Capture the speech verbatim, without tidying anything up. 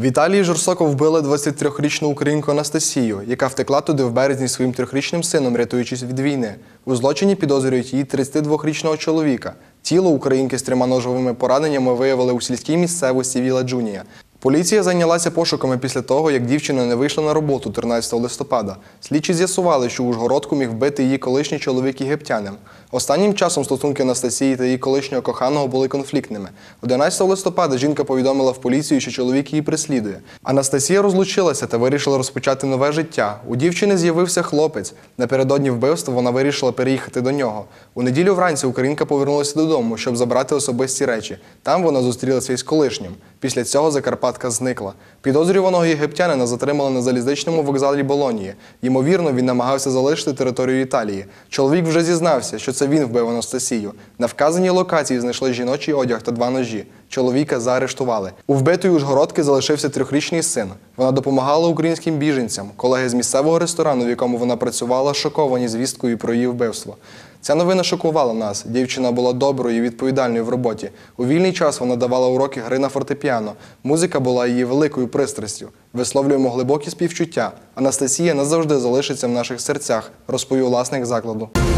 В Італії жорстоко вбили двадцятитрирічну українку Анастасію, яка втекла туди в березні зі своїм трьохрічним сином, рятуючись від війни. У злочині підозрюють її тридцятидвохрічного чоловіка. Тіло українки з трьома ножовими пораненнями виявили у сільській місцевості Віла Джунія. Поліція зайнялася пошуками після того, як дівчина не вийшла на роботу тринадцятого листопада. Слідчі з'ясували, що Ужгородку міг вбити її колишній чоловік єгиптянин. Останнім часом стосунки Анастасії та її колишнього коханого були конфліктними. одинадцятого листопада жінка повідомила в поліцію, що чоловік її переслідує. Анастасія розлучилася та вирішила розпочати нове життя. У дівчини з'явився хлопець. Напередодні вбивства вона вирішила переїхати до нього. У неділю вранці українка повернулася додому, щоб забрати особисті речі. Там вона зустрілася із колишнім. Після цього Закарпатка зникла. Підозрюваного єгиптянина затримали на залізничному вокзалі Болонії. Ймовірно, він намагався залишити територію Італії. Чоловік вже зізнався, що це він вбив Анастасію. На вказаній локації знайшли жіночий одяг та два ножі. Чоловіка заарештували. У вбитої Ужгородки залишився трьохрічний син. Вона допомагала українським біженцям. Колеги з місцевого ресторану, в якому вона працювала, шоковані звісткою про її вбивство. Ця новина шокувала нас. Дівчина була доброю і відповідальною в роботі. У вільний час вона давала уроки гри на фортепіано. Музика була її великою пристрастю. Висловлюємо глибокі співчуття. Анастасія назавжди залишиться в наших серцях, розповів власник закладу.